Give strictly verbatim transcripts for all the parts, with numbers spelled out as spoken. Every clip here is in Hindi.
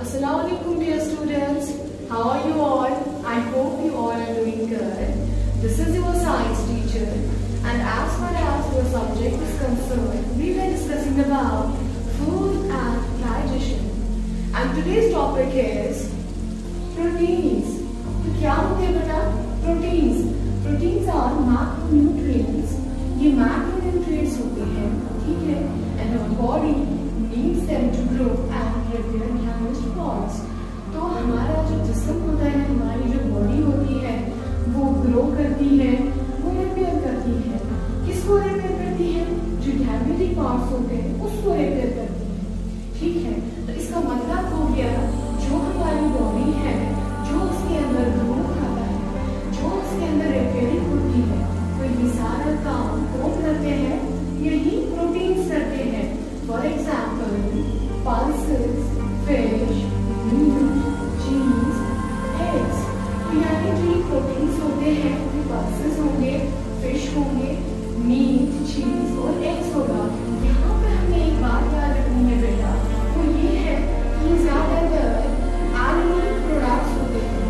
Assalamualaikum dear students. How are you all? I hope you all are doing good. This is your science teacher, and as far as your subject is concerned, we were discussing about food and digestion. And today's topic is proteins. तो क्या होते हैं बेटा? Proteins. Proteins are macronutrients. ये macronutrients होते हैं, ठीक है? And our body needs them to grow and repair damaged parts. तो हमारा जो जिस्म होता है, हमारी जो बॉडी होती है, वो ग्रो करती है, वो रिपेयर करती है. किसको रिपेयर करती है? जो डैमेज पार्ट्स होते हैं उसको रिपेयर करती है, ठीक है? तो इसका मतलब हो गया जो हमारी बॉडी है, जो उसके अंदर ग्रोथ आता है, जो उसके अंदर रिपेयरिंग होती है, तो ये सारा काम कौन करते हैं? यही प्रोटीन्स करते हैं. For example pulses, fish, meat, cheese, eggs. तो यानी जो ये प्रोटीन्स होते हैं वो पल्सेस होंगे, फिश होंगे, मीट, चीज और एग्स होगा. यहाँ पे हमें एक बात याद रखनी है बेटा, वो ये है कि ज्यादातर एनिमल प्रोडक्ट्स होते हैं.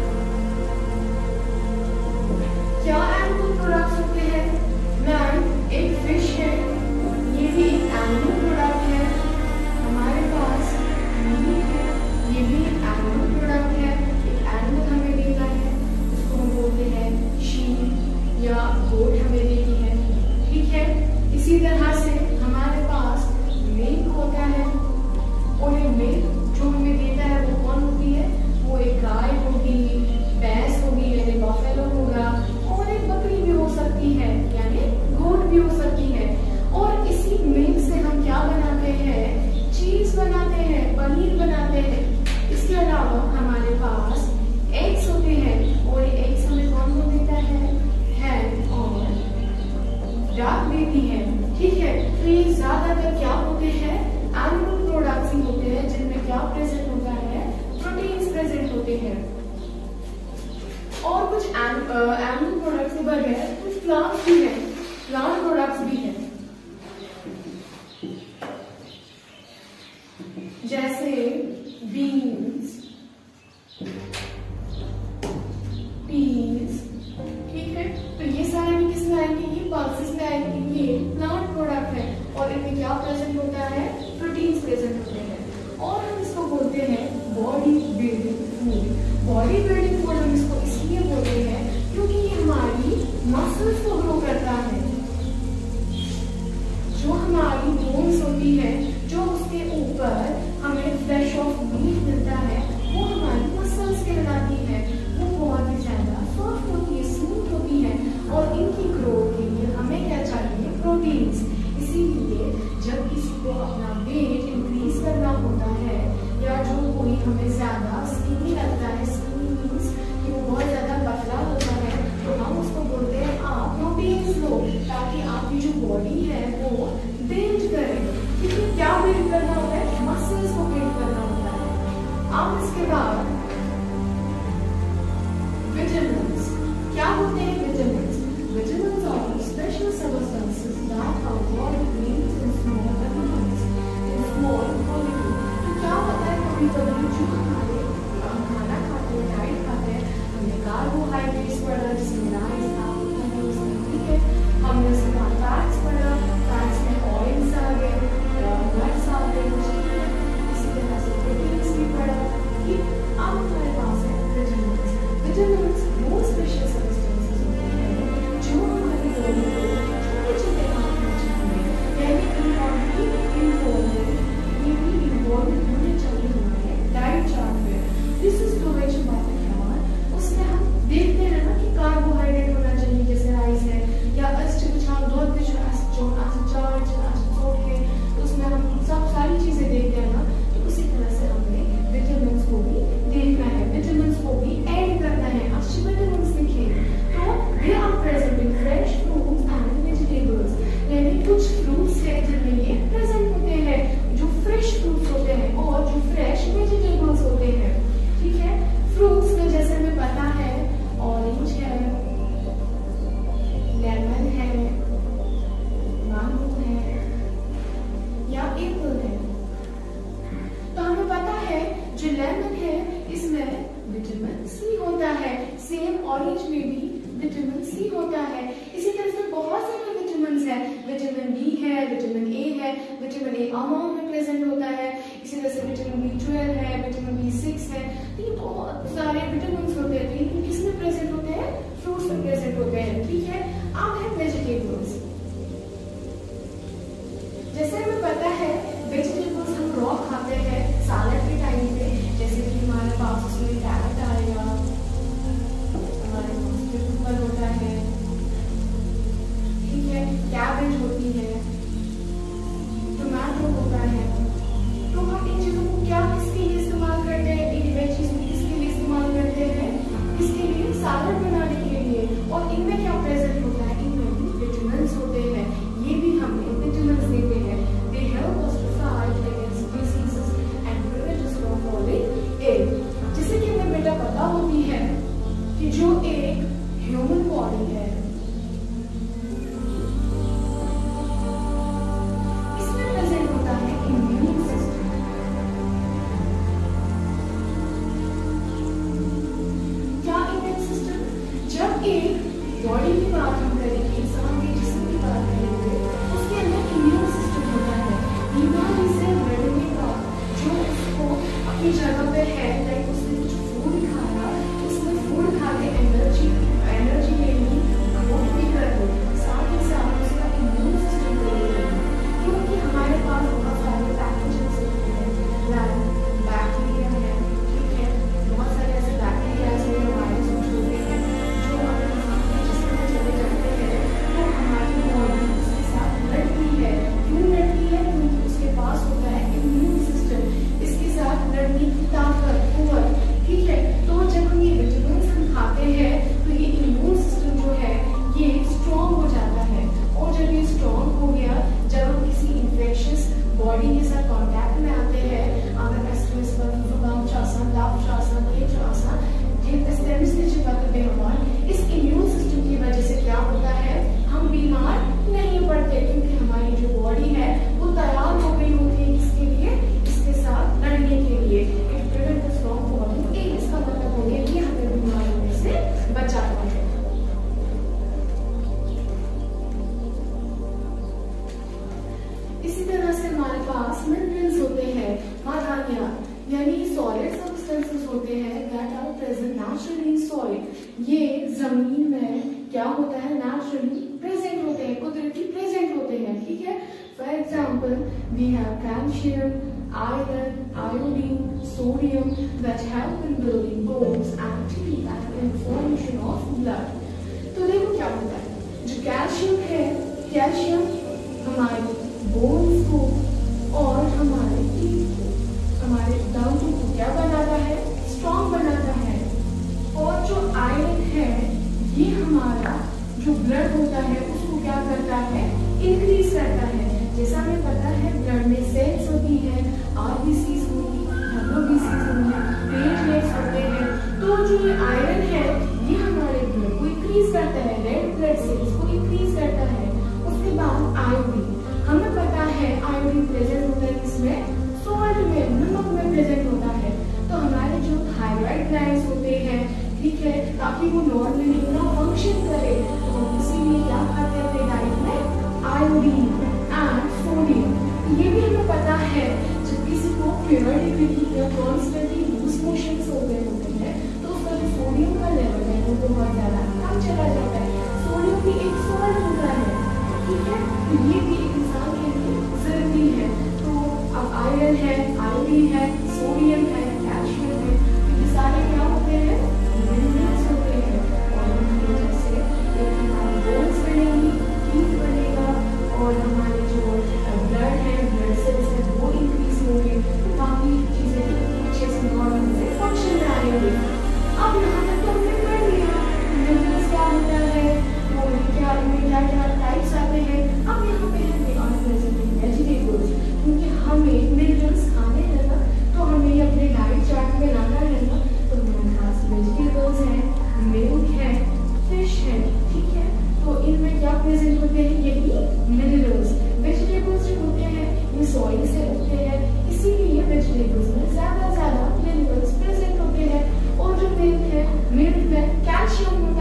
क्या एनिमल प्रोडक्ट्स होते हैं? मैम एक फिश है, ये भी एक एनिमल प्रोडक्ट है. हमारे पास मीट है, ये भी एक एनिमल प्रोडक्ट है. एक एनिमल हमें देता है, उसको हम बोलते हैं शीप या गोट हमें देती है, ठीक है? इसी तरह से हमारे पास मिल्क होता है, और ये मिल्क जो हमें देता है वो कौन होती है? वो एक गाय होगी, भैंस होगी यानी बफेलो होगा, और एक बकरी भी हो सकती है यानी गोट भी हो सकती है. और इसी मिल्क से हम क्या बनाते हैं? चीज बनाते हैं, पनीर बनाते हैं. इसके अलावा हमारे पास एग्स होते हैं, और एग्स हमें कौन कौन देता है? हैन और डक देती है, ठीक है? तो ये ज्यादातर क्या होते हैं? एनिमल प्रोडक्ट्स ही होते हैं जिनमें क्या प्रेजेंट होता है? प्रोटीन्स प्रेजेंट होते हैं. और कुछ एनिमल प्रोडक्ट्स के बगैर कुछ प्लांट्स भी हैं, प्लांट प्रोडक्ट्स भी हैं, जैसे बीन्स, पीस, ठीक है? तो ये सारे भी किस में आएंगे? ये पल्सेस में आएंगे. ये प्लांट प्रोडक्ट है और इनमें क्या प्रेजेंट होता है? प्रोटीन्स प्रेजेंट होते हैं. और हम इसको बोलते हैं body building food. Body building food हम इसको इसलिए बोलते हैं क्योंकि ये हमारी मसल्स को ग्रो करता है. जो हमारी बोन्स होती है, जो उसके ऊपर हमें फ्लैश ऑफ मीट मिलता है, वो हमारी मसल्स कहलाती है. वो बहुत ही ज्यादा सॉफ्ट होती है, स्मूथ होती है, और इनकी ग्रोथ के लिए हमें क्या चाहिए? प्रोटीन्स. इसीलिए जब किसी को अपना वेट इंक्रीज करना होता है, या जो कोई हमें ज्यादा स्किनी लगता है, स्किनी मीन्स ऑरेंज में भी विटामिन सी होता है। इसी तरह से बहुत सारे विटामिन है, विटामिन बी है, विटामिन ए है, विटामिन ए अमाउंट में प्रेजेंट होता है। इसी तरह से विटामिन बी ट्वेल्व है, विटामिन बी सिक्स है। तो ये बहुत सारे विटामिन होते हैं। तो ये किसमें प्रेजेंट होते हैं? फ्रूट्स में प्रेजेंट होते हैं। ठीक है, अब है वेजिटेबल्स। जैसे हमें पता है वेजिटेबल्स हम रॉ खाते हैं सैलेड के टाइम पे, जैसे कि हमारे पास उसमें कैरेट आएगा, हमारे पास कुकुम्बर होता है, ठीक है, कैबेज होती है, टमाटो होता है। तो हम इन चीजों को क्या किसके लिए इस्तेमाल करते हैं? इन वेजीज को किसके लिए इस्तेमाल करते हैं? किसके लिए? सैलेड बनाने के लिए। और इनमें क्या प्रेजेंट होता है? इनमें भी विटामिन होते हैं। ये भी हमें विटामिन देते हैं। They help us to fight against diseases and prevent us from falling ill. जैसे कि हमें बेटा पता होती है कि जो एक ह्यूमन बॉडी है, इसमें प्रेजेंट होता है इम्यून सिस्टम। क्या इम्यून सिस्टम? जब एक बॉडी की बात हम करेंगे, इंसान के जिस्म की बात करेंगे, उसके अंदर इम्यून सिस्टम होता है। बीमारी से लड़ने का जो उसको अपनी जगह पे है, लाइक उसने कुछ फूड खाया, उसने फूड खा के एनर्जी एनर्जी लेनी, ग्रोथ भी कर लो, साथ ही साथ उसका इम्यून सिस्टम करेगा। क्योंकि हमारे पास बहुत सारे पैथोजेंस होते हैं, लाइक बैक्टीरिया है, ठीक है, बहुत सारे ऐसे बैक्टीरिया या वायरस होते हैं जो अपने जिसमें चले जाते हैं, तो हमारी बॉडी उसके साथ लड़ती है। क्यों लड़ती है? क्योंकि उसके पास होता है इम्यून सिस्टम, इसके साथ लड़ने की ताकत, कुव्वत, ठीक है। तो जब हम ये विटामिन हम खाते हैं तो ये इम्यून सिस्टम जो है ये स्ट्रॉन्ग हो जाता है। और जब ये स्ट्रॉन्ग हो गया, जब हम किसी इन्फेक्शियस बॉडी के साथ कांटेक्ट में आते हैं, अगर एस्ट्रेस पर जुकाम चासा, दाफ चासा, ये चासा, ये एस्टेमिस ने चिपक दे हमारे इस इम्यून सिस्टम की वजह से क्या होता है? हम बीमार नहीं पड़ते, क्योंकि हमारी जो बॉडी है वो तैयार हो गई होती है किसके लिए? इसके साथ लड़ने के लिए। It prevent us from falling ill. इसका मतलब हो गया कि हमें बीमार होने से बचाता है। इसी तरह से हमारे पास मिनरल्स होते हैं, मादानियां, यानी सॉलिड सब्सटेंसेस होते हैं that are present naturally in soil. ये जमीन में क्या होता है? नेचुरली प्रेजेंट होते हैं, कुदरती प्रेजेंट होते हैं, ठीक है। For example we have calcium, iron, iodine, sodium that help in building bones and teeth and in formation of blood. तो देखो क्या होता है, जो कैल्शियम है, कैल्शियम हमारे बोन्स को और हमारे टीथ को, हमारे दांतों को क्या बनाता है? स्ट्रॉन्ग बनाता है। और जो आयरन है ये हमारा जो ब्लड होता है उसको क्या करता है? इंक्रीज करता है। जैसा हमें पता है ब्लड में सेल्स होती है, आरबीसीज होती है, हेमोबीसीज होती है, प्लेटलेट्स होते हैं। तो जो ये आयरन है ये हमारे ब्लड को इंक्रीज करता है, रेड ब्लड सेल्स को इंक्रीज करता है। उसके बाद आयोडीन, हमें पता है आयोडीन प्रेजेंट होता है किसमें? सॉल्ट में, नमक में प्रेजेंट होता है। तो हमारे जो थायराइड ग्लैंड्स होते हैं, ठीक है, ताकि वो नॉर्मली अपना फंक्शन करे, तो हम इसीलिए क्या खाते हैं अपने डाइट में? Iodine and sodium. ये भी हमें पता है जब किसी को पीरियडिकली या कॉन्स्टेंटली लूज मोशंस हो गए होते हैं तो उसका जो सोडियम का लेवल है वो बहुत ज्यादा कम चला जाता है। सोडियम भी एक सॉल्ट होता है, ठीक है, तो ये भी एक इंसान के लिए जरूरी है। तो अब आयरन है, आयोडीन है, सोडियम है, कैल्शियम है, तो ये सारे क्या होते हैं? मिनरल्स होते हैं। और उनकी वजह से एक हमारी बोन्स बनेगी, टीथ बनेगा, और हमारे जो ब्लड है, ब्लड सेल्स है वो इंक्रीज होंगे, बाकी चीजें अच्छे से नॉर्मल से फंक्शन में आएंगे। अब यहाँ तक तो हमने कर लिया मिनरल्स क्या होता है, और क्या इनमें क्या क्या टाइप्स आते हैं। अब यहाँ पे हमें और प्रेजेंट वेजिटेबल्स, क्योंकि हमें मिनरल्स खाने हैं ना, तो हमें ये अपने डाइट चार्ट में लाना है ना, तो हमारे पास वेजिटेबल्स हैं, मिल्क है, फिश है, ठीक है। तो इनमें क्या प्रेजेंट होते हैं? यही मिनरल्स। वेजिटेबल्स जो होते हैं ये सॉइल से उगते हैं, इसीलिए वेजिटेबल्स में ज्यादा ज्यादा मिनरल्स प्रेजेंट होते हैं। और जो मिल्क है, मिल्क में कैल्शियम होता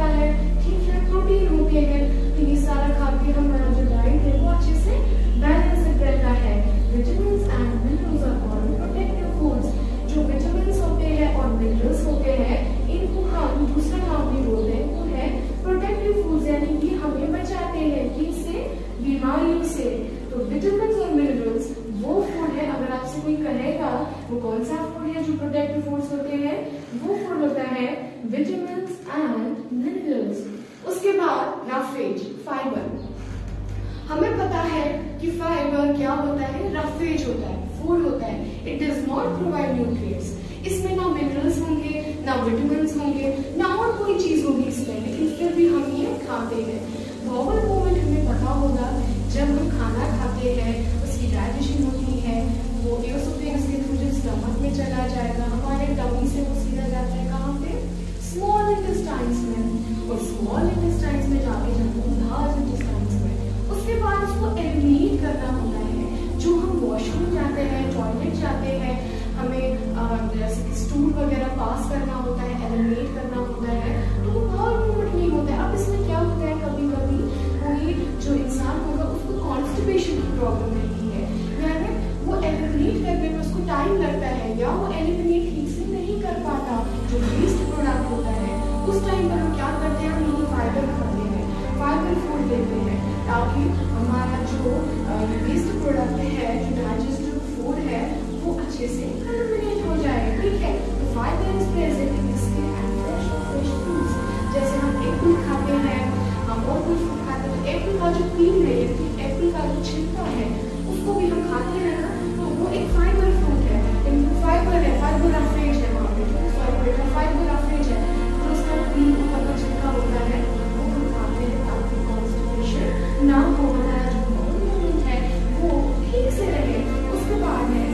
उसके बाद रफेज, फाइबर। हमें पता है कि फाइबर क्या होता है, रफेज होता है, फूड होता है। It does not provide nutrients. इसमें ना मिनरल्स होंगे, ना विटामिन्स होंगे, ना और कोई चीज होगी इसमें, लेकिन फिर भी हम ये खाते हैं। बाउल मूवमेंट हमें पता होगा, जब हम खाना खाते हैं उसकी डाइजेशन होती है, वो एसोफेगस के थ्रू जब स्टमक में चला जाएगा, हमारे टमी से वो सीधा जाता है कहाँ पे, स्मॉल इंटेस्टाइन्स में, और स्मॉल इंटेस्टाइन्स में जाके जाता है लार्ज इंटेस्टाइन्स में। उसके बाद उसको एलिमिनेट करना होता है। जो हम वॉशरूम जाते हैं, टॉयलेट जाते हैं, हमें जैसे कि स्टूल वगैरह पास करना होता है, एलिमिनेट करना होता है, तो वो बाउल मूवमेंट नहीं होता है। अब इसमें क्या होता है, कभी कभी कोई जो इंसान होगा उसको कॉन्स्टिपेशन की प्रॉब्लम रहती है, यानी वो एलिमिनेट करने में उसको टाइम लगता है, या वो एलिमिनेट ठीक से नहीं कर पाता जो वेस्ट प्रोडक्ट होता है। उस टाइम पर हम क्या करते हैं, हम यही फाइबर खाते हैं, फाइबर फूड लेते हैं, ताकि हमारा जो वेस्ट प्रोडक्ट है, जो डाइजेस्टिव फूड है, वो अच्छे से एलिमिनेट हो जाए। ठीक है, तो fibre is present in skin and fresh fresh fruits. जैसे हम एप्पल खाते हैं, हम और कोई फ्रूट खाते हैं, एप्पल का जो पील है, एप्पल का जो छिलका है, उसको भी हम खाते हैं ना, तो वो एक फाइबर फ्रूट है, इनमें फाइबर है, फाइबर रफेज है वहाँ पे, सॉरी बेटा फाइबर रफेज है, तो उसका पील ऊपर का छिलका होता है, वो हम खाते हैं ताकि कॉन्स्टिपेशन ना हो, हमारा जो बाउल मूवमेंट है वो ठीक से रहे। उसके बाद है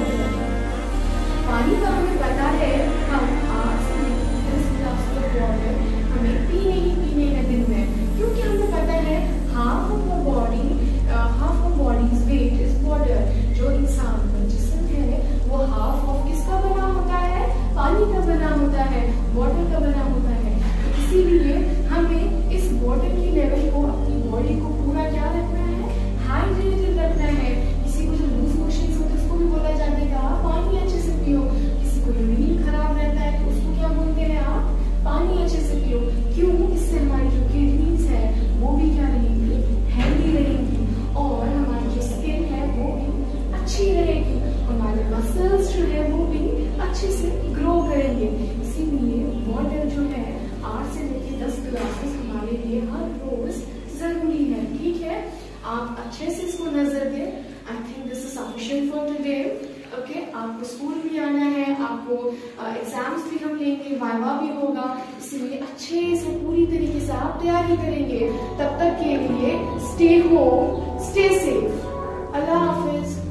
पानी का। हमें पता है हम आठ से दस गिलास वाटर हमें पीने ही पीने हैं दिन में, क्योंकि हमें पता है half of the body half of body's weight is water. जो इंसान का जिस्म है वो हाफ ऑफ किसका बना होता है, पानी का बना होता है, वाटर का बना होता है। इसीलिए हमें इस वाटर की लेवल को, अपनी बॉडी को पूरा क्या रखना है, हाइड्रेटेड रखना है। किसी को जो लूज मोशंस होते हैं उसको भी बोला जाता है कि आप पानी अच्छे से पियो। किसी को यूरिन खराब रहता है तो उसको क्या बोलते हैं, आप पानी अच्छे से पियो। क्यों, इससे हमारी जो किडनीज है वो भी क्या रहेंगी, हेल्दी रहेंगी, और हमारी जो स्किन है वो भी अच्छी रहेगी, हमारे मसल्स जो है वो भी अच्छे से ग्रो करेंगे। इसीलिए वाटर जो है आठ से लेकर दस ग्लासेस हमारे लिए हर रोज जरूरी है। ठीक है, आप अच्छे से इसको नजर दें। I think this is sufficient for today. Okay, आपको स्कूल भी आना है, आपको एग्जाम्स uh, भी हम लेंगे, वाइवा भी होगा, इसलिए अच्छे से पूरी तरीके से आप तैयारी करेंगे। तब तक के लिए स्टे होम, स्टे सेफ। अल्लाह हाफिज।